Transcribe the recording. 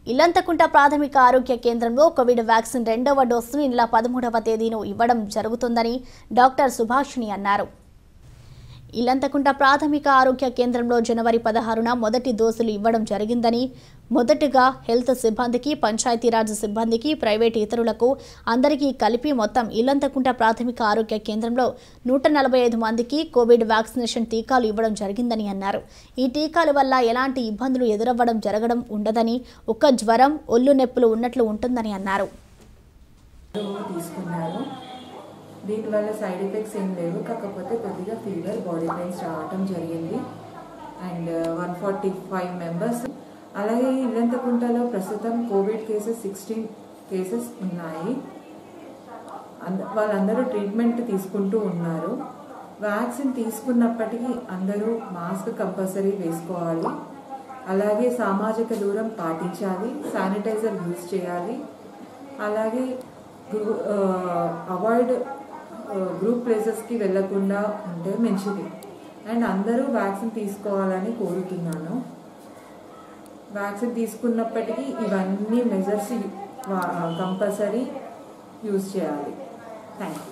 ఇల్లంతకుంట ప్రాథమిక ఆరోగ్య కేంద్రంలో కోవిడ్ వ్యాక్సిన్ రెండవ డోసును నెల 13వ తేదీన ఇవ్వడం జరుగుతుందని డాక్టర్ సుభాషిణి అన్నారు. ఇల్లంతకుంట ప్రాథమిక ఆరోగ్య కేంద్రంలో జనవరి 16న మొదటి డోసులు ఇవ్వడం జరిగిందని, మొదటగా హెల్త్ సిబ్బందికి, పంచాయతీరాజ్ సిబ్బందికి, ప్రైవేట్ ఇతరులకు అందరికీ కలిపి మొత్తం ఇల్లంతకుంట ప్రాథమిక ఆరోగ్య కేంద్రంలో 145 మందికి కోవిడ్ వ్యాక్సినేషన్ టీకాలు ఇవ్వడం జరిగిందని అన్నారు. ఈ టీకాల వల్ల ఎలాంటి ఇబ్బందులు ఎదురవ్వడం జరగడం ఉండదని, ఒక్క జ్వరం, ఒళ్ళు నొప్పులు ఉన్నట్లు ఉంటుందని అన్నారు. దీనివల్ల సైడ్ ఎఫెక్ట్స్ ఏం లేవు, కాకపోతే కొద్దిగా ఫీవర్, బాడీ పెయిన్స్ రావటం జరిగింది. And 145 members. అలాగే ఇల్లంతకుంటలో ప్రస్తుతం కోవిడ్ కేసెస్ 16 కేసెస్ ఉన్నాయి. వాళ్ళందరూ ట్రీట్మెంట్ తీసుకుంటూ ఉన్నారు. వ్యాక్సిన్ తీసుకున్నప్పటికీ అందరూ మాస్క్ కంపల్సరీ వేసుకోవాలి. అలాగే సామాజిక దూరం పాటించాలి, శానిటైజర్ యూజ్ చేయాలి. అలాగే అవాయిడ్ గ్రూప్ ప్లేసెస్కి వెళ్ళకుండా ఉంటే మంచిది. అండ్ అందరూ వ్యాక్సిన్ తీసుకోవాలని కోరుతున్నాను. వ్యాక్సిన్ తీసుకున్నప్పటికీ ఇవన్నీ మెజర్స్ కంపల్సరీ యూజ్ చేయాలి. Thank you.